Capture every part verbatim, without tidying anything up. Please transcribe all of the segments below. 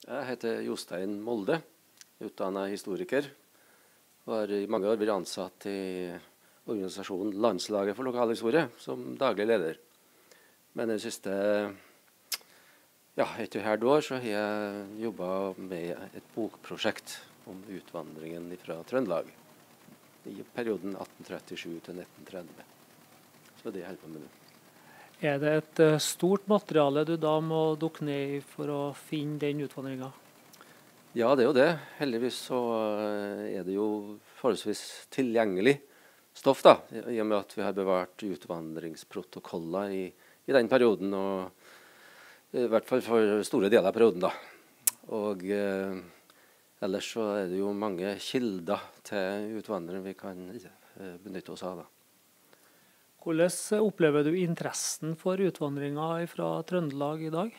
Jeg heter Jostein Molde, utdannet historiker, og har i mange år vært ansatt i organisasjonen Landslaget for lokalhistorie som daglig leder. Men de siste ja, et og halvt år så har jeg jobbet med et bokprosjekt om utvandringen fra Trøndelag i perioden atten trettisju til nitten tretti. Så det holder på med nå. Er det et uh, stort materiale du da må dukke ned i for å finne den utvandringen? Ja, det er jo det. Heldigvis så uh, er det jo forholdsvis tilgjengelig stoff, da, i og med at vi har bevart utvandringsprotokoller i, i den perioden, og i hvert fall for store deler av perioden, da. Og uh, ellers så er det jo mange kilder til utvandring vi kan uh, benytte oss av, da. Hvordan opplever du interessen for utvandringen fra Trøndelag i dag?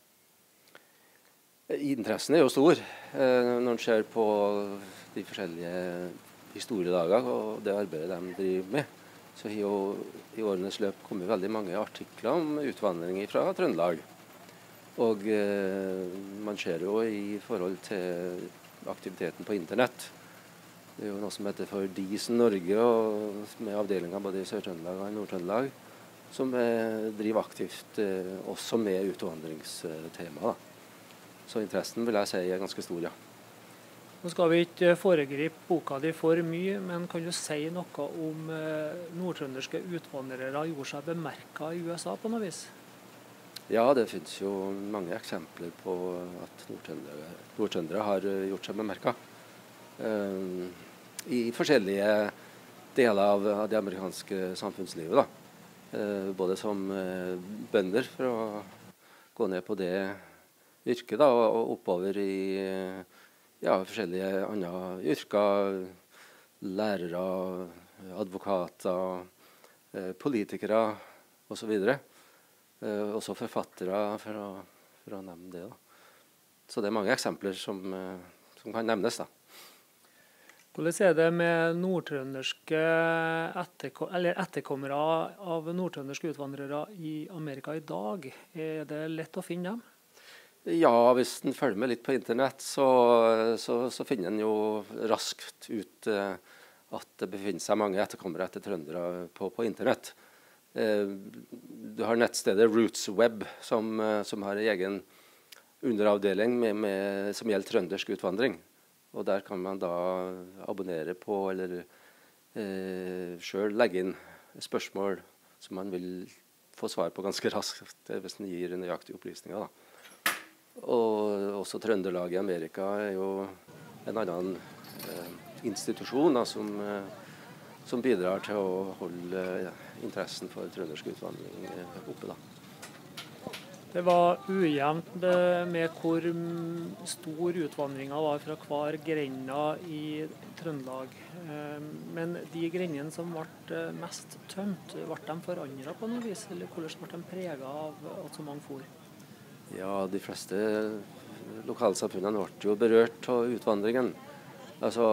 Interessen er jo stor eh, når man ser på de forskjellige historiedager og det arbeidet de driver med. Så har jo i årenes løp kommet veldig mange artikler om utvandring fra Trøndelag. Og eh, man ser jo i forhold til aktiviteten på internett. Det er jo noe som heter for Disen Norge, og med avdelinger både i Sør-Trøndelag og i Nord-Trøndelag, som eh, driver aktivt eh, også med utvandringstema. Så interessen vil jeg si er ganske stor, ja. Nå skal vi ikke foregripe boka di for mye, men kan du si noe om eh, nordtrønderske utvandrere gjorde seg bemerket i U S A på noe vis? Ja, det finnes jo mange eksempler på at nordtrøndere, nordtrøndere har gjort seg bemerket. Uh, i forskjellige deler av, av det amerikanske samfunnslivet, da. Uh, både som uh, bønder for å gå ned på det yrket, da, og, og oppover i uh, ja, forskjellige andre yrker, lærere, advokater, uh, politikere og så videre. Uh, også forfattere, for å, for å nevne det, da. Så det er mange eksempler som, uh, som kan nevnes, da. Hvordan er det med nordtrønderske etterkom eller etterkommere av nordtrønderske utvandrere i Amerika i dag? Er det lett å finne dem? Ja, hvis en følger med litt på internett, så, så, så finner en jo raskt ut eh, at det befinner seg mange etterkommere etter trøndere på, på internett. Eh, du har nettstedet RootsWeb, som, som har en egen underavdeling med, med, som gjelder trøndersk utvandring. Og der kan man da abonnere på eller eh, selv legge inn spørsmål som man vil få svar på ganske raskt hvis den gir nøyaktige opplysninger, da. Og også Trøndelag i Amerika er jo en annen eh, institusjon da, som, eh, som bidrar til å holde eh, interessen for trøndersk utvandring eh, oppe, da. Det var ujevnt med hvor stor utvandringen var fra hver grenda i Trøndelag. Men de grendene som ble mest tømt, ble de forandret på noe vis? Eller hvordan ble de preget av at så mange for? Ja, de fleste lokalsamfunnene ble jo berørt av utvandringen. Altså,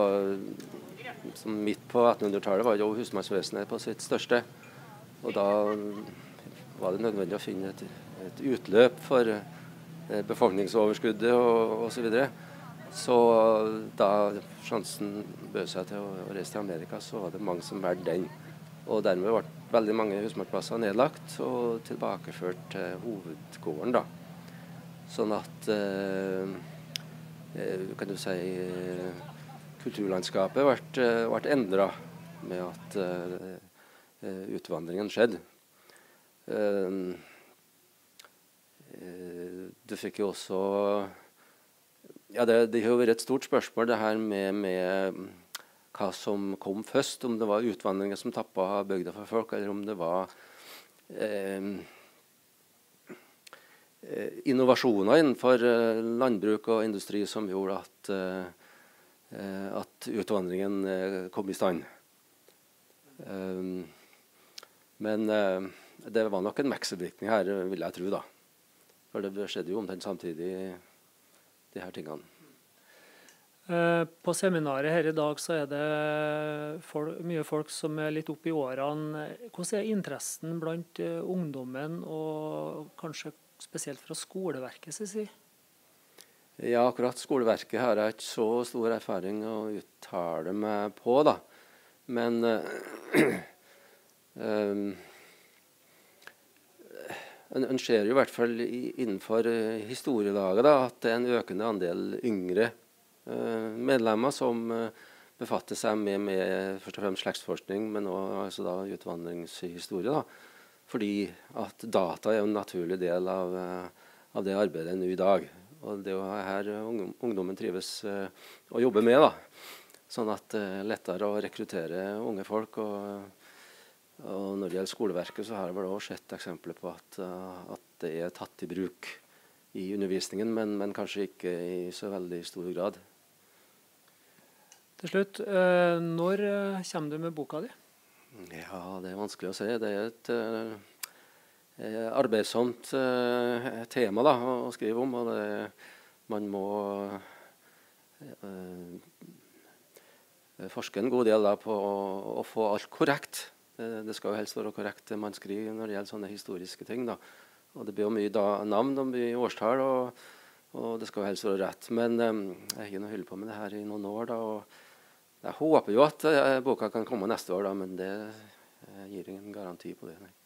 midt på attenhundretallet var jo husmannsvesenet på sitt største. Og da var det nødvendig å finne et et utløp for eh, befolkningsoverskuddet og, og så videre. Så da sjansen bød seg til å, å reise til Amerika, så var det mange som valgte den. Og dermed ble veldig mange husmannsplasser nedlagt og tilbakeført til hovedgården, da. Sånn at eh, kan du si kulturlandskapet ble, ble endret med at eh, utvandringen skjedde. Eh, Du fikk jo også ja, det, det har jo vært et stort spørsmål det her med, med hva som kom først, om det var utvandringen som tappet bygda for folk, eller om det var eh, innovasjoner innenfor eh, landbruk og industri som gjorde at, eh, at utvandringen eh, kom i stand. Eh, men eh, det var nok en vekselvirkning her, vil jeg tro, da. For det skjedde jo omtrent samtidig, de her tingene. På seminaret her i dag så er det folk, mye folk som er litt oppe i årene. Hvordan er interessen blant ungdommen, og kanskje spesielt fra skoleverket, si? Ja, akkurat skoleverket har jeg ikke så stor erfaring å uttale meg på, da. Men uh, um, en, en ser jo i hvert fall i, innenfor uh, historielaget da, at det er en økende andel yngre uh, medlemmer som uh, befatter seg med, med først og fremst slektsforskning, men også altså da, utvandringshistorie. Da. Fordi at data er en naturlig del av, uh, av det arbeidet nå i dag. Og det er jo her ungdommen trives uh, å jobbe med, da. Sånn at det uh, er lettere å rekruttere unge folk. Og, og når det gjelder skoleverket, så har jeg vel også sett eksempler på at, uh, at det er tatt i bruk i undervisningen, men, men kanskje ikke i så veldig stor grad. Til slutt, uh, når uh, kommer du med boka di? Ja, det er vanskelig å si. Det er et... Uh, arbeidsomt uh, tema da, å, å skrive om, og det, man må uh, forske en god del da, på å, å få alt korrekt. Det, det skal jo helst være korrekt det man skriver når det gjelder sånne historiske ting. Da. Og det blir jo mye da, navn og mye årstall, og, og det skal jo helst være rett. Men um, jeg har ikke noe hyll på med det her i noen år. Da, og jeg håper jo at uh, boka kan komme neste år, da, men det uh, gir ingen garanti på det. Nei.